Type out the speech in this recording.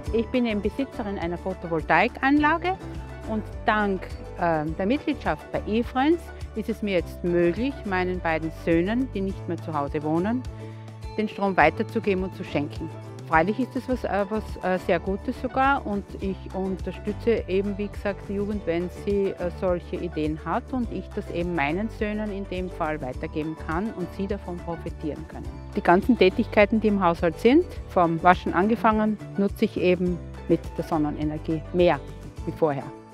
Ich bin eben Besitzerin einer Photovoltaikanlage und dank der Mitgliedschaft bei eFriends ist es mir jetzt möglich, meinen beiden Söhnen, die nicht mehr zu Hause wohnen, den Strom weiterzugeben und zu schenken. Freilich ist es was sehr Gutes sogar und ich unterstütze eben, wie gesagt, die Jugend, wenn sie solche Ideen hat und ich das eben meinen Söhnen in dem Fall weitergeben kann und sie davon profitieren können. Die ganzen Tätigkeiten, die im Haushalt sind, vom Waschen angefangen, nutze ich eben mit der Sonnenenergie mehr wie vorher.